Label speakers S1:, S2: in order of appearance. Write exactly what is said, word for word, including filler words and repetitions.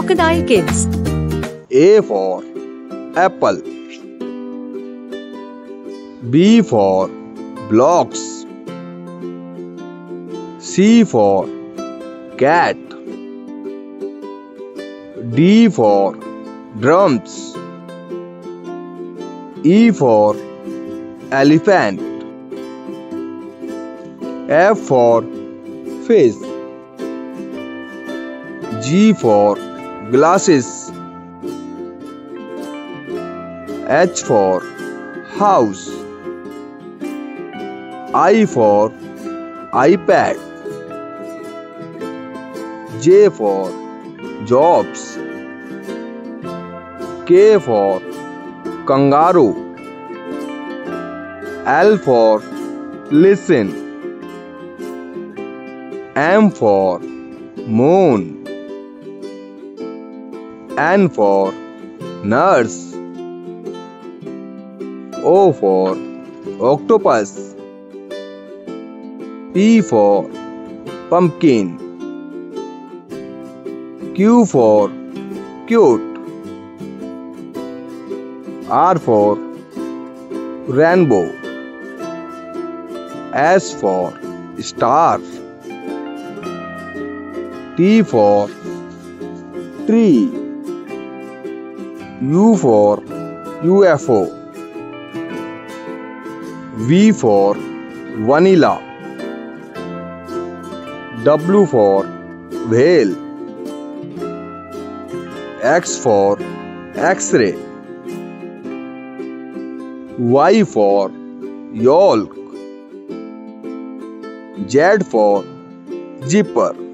S1: Crocodile Kids.
S2: A for apple. B for blocks. C for cat. D for drums. E for elephant. F for fish. G for glasses. H for house. I for iPad. J for jobs. K for kangaroo. L for listen. M for moon. N for nurse. O for octopus. P for pumpkin. Q for cute. R for rainbow. S for star. T for tree. U for U F O. V for vanilla. W for whale. X for X-ray. Y for yolk. Z for zipper.